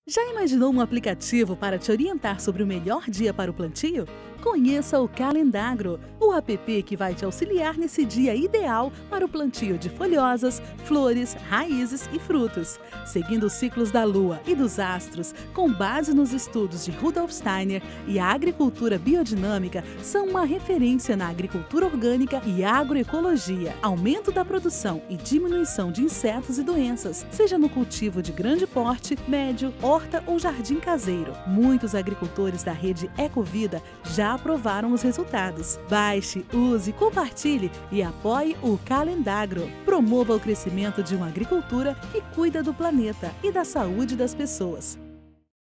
Já imaginou um aplicativo para te orientar sobre o melhor dia para o plantio? Conheça o Calendagro, o app que vai te auxiliar nesse dia ideal para o plantio de folhosas, flores, raízes e frutos. Seguindo os ciclos da lua e dos astros, com base nos estudos de Rudolf Steiner, e a agricultura biodinâmica são uma referência na agricultura orgânica e agroecologia, aumento da produção e diminuição de insetos e doenças, seja no cultivo de grande porte, médio, horta ou jardim caseiro. Muitos agricultores da rede Ecovida já aprovaram os resultados. Baixe, use, compartilhe e apoie o Calendagro. Promova o crescimento de uma agricultura que cuida do planeta e da saúde das pessoas.